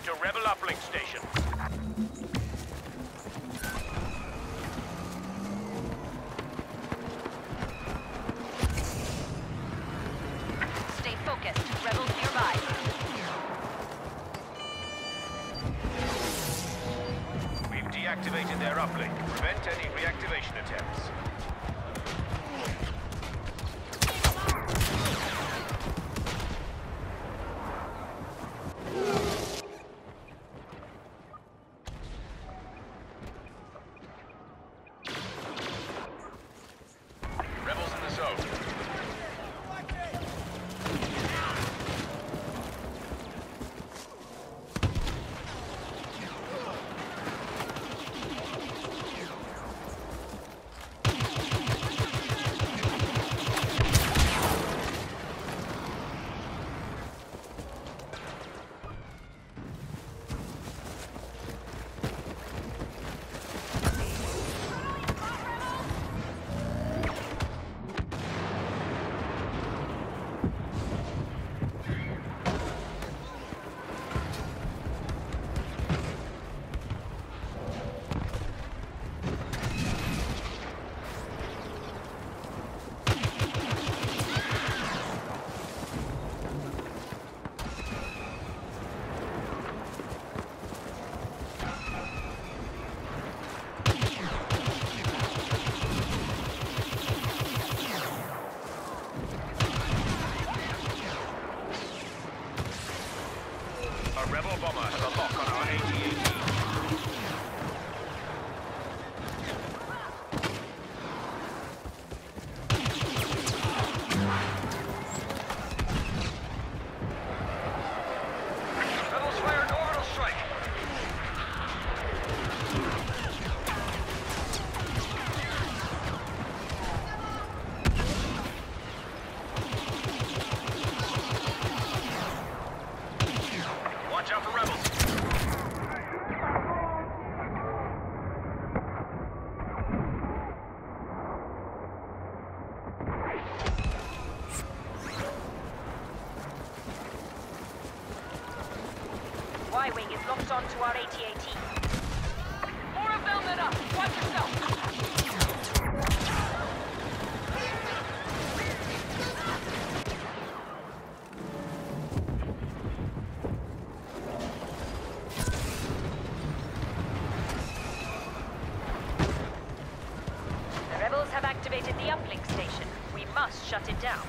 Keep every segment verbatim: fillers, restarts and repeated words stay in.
to Rebel uplink station. Stay focused. Rebels nearby. We've deactivated their uplink. Prevent any reactivation attempts. Rebels in the zone. A Rebel bomber has a lock on our A T A T. Rebels fire an orbital strike. Watch out for rebels. Y-Wing is locked onto our A T A T. More of them than us. Watch yourself. The rebels have activated the uplink station. We must shut it down.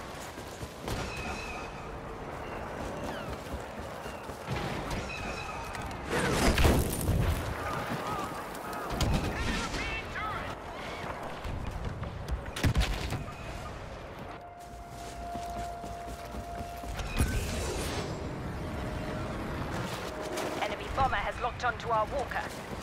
Enemy bomber has locked onto our walker.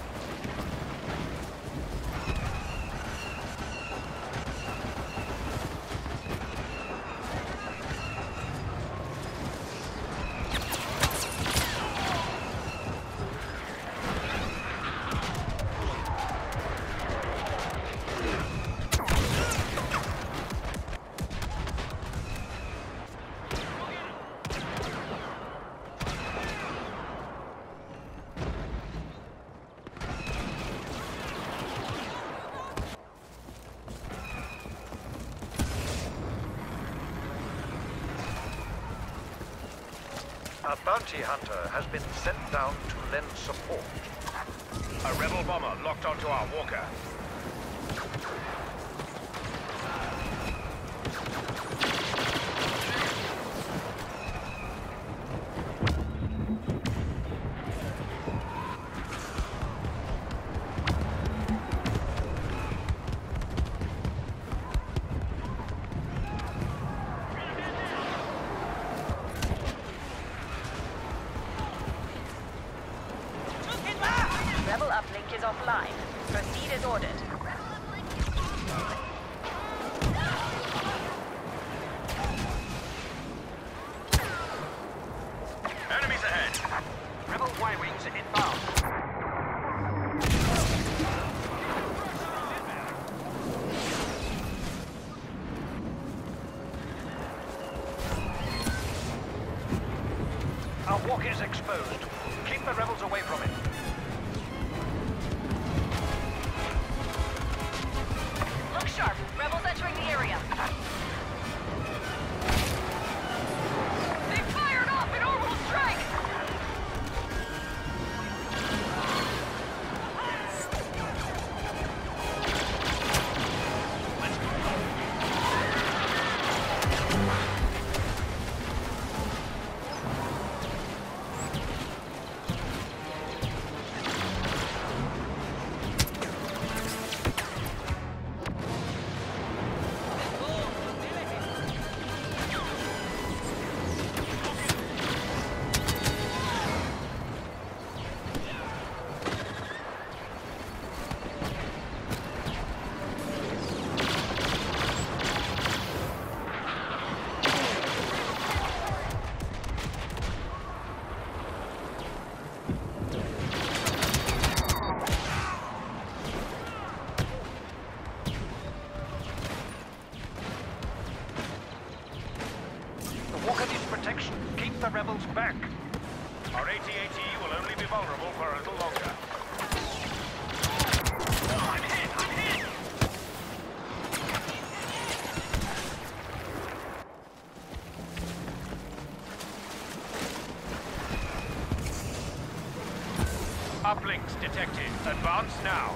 A bounty hunter has been sent down to lend support. A Rebel bomber locked onto our walker. Rebel uplink is offline. Proceed as ordered. Enemies ahead. Rebel Y-Wings inbound. Our walker is exposed. Keep Keep the rebels away from it. Look sharp. Rebels entering the area. They fired off an orbital strike! Walker needs protection. Keep the rebels back. Our A T A T will only be vulnerable for a little longer. I'm hit! I'm hit! Uplinks detected. Advance now.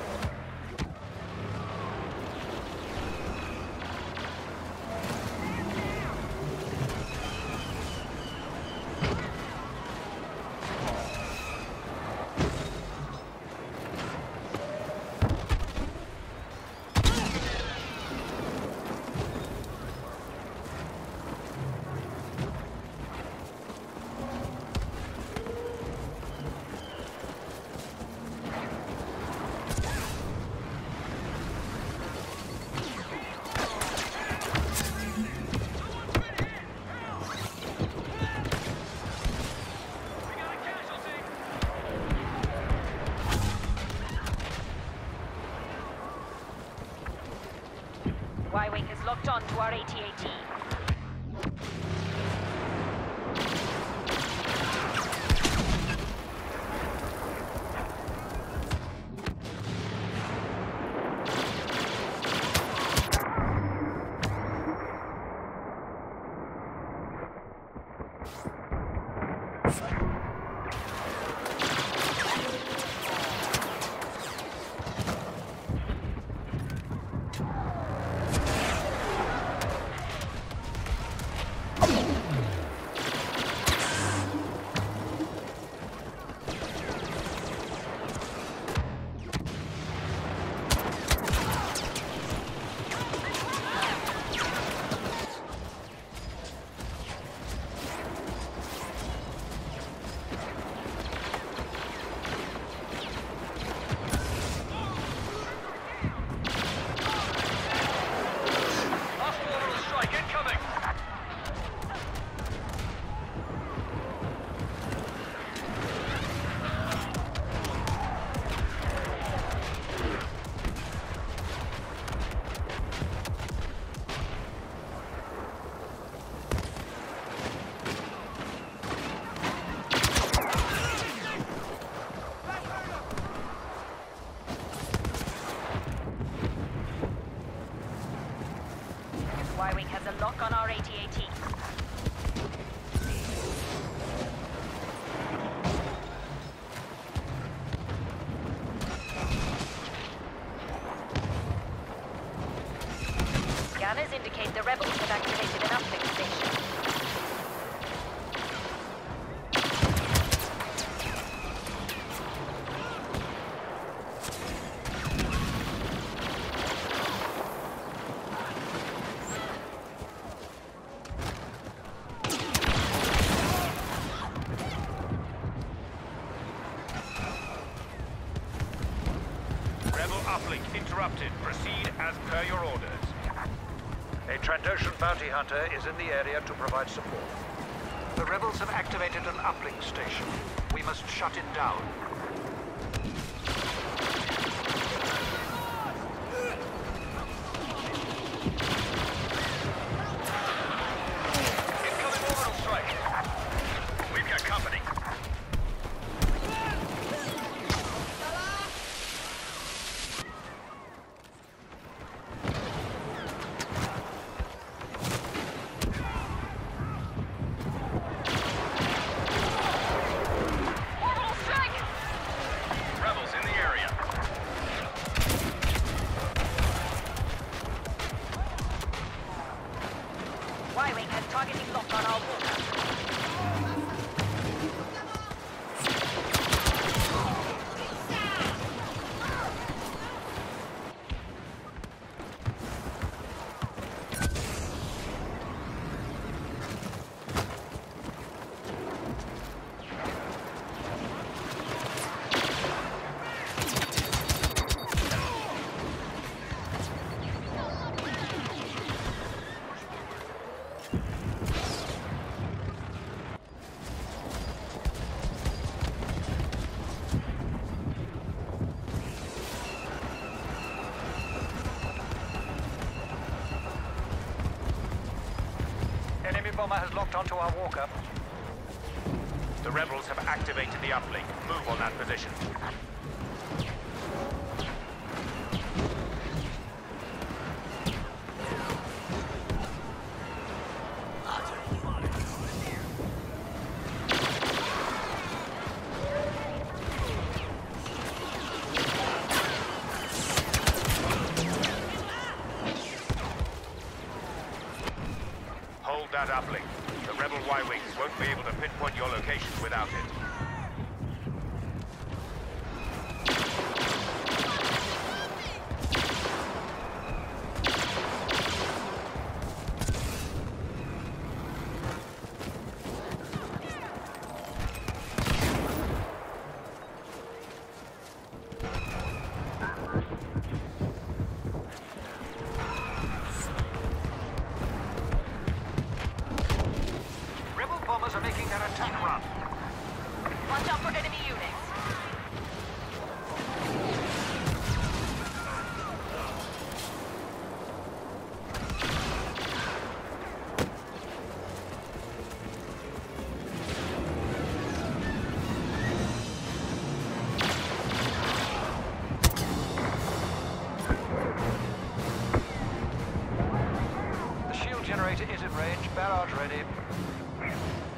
Y-Wing has locked on to our A T A T. Y-Wing has a lock on our A T A T. Scanners indicate the rebels have activated an uplink station. Rebel uplink interrupted. Proceed as per your orders. A Trandoshan bounty hunter is in the area to provide support. The rebels have activated an uplink station. We must shut it down. Incoming orbital strike. We've got company. Y-Wing has targeting lock on our walker. Enemy bomber has locked onto our walker. The rebels have activated the uplink. Move on that position. Hold that uplink. The rebel Y-Wings won't be able to pinpoint your location without it. Rebel bombers are making their attack run. Watch out for enemy units. The shield generator is in range. Barrage ready.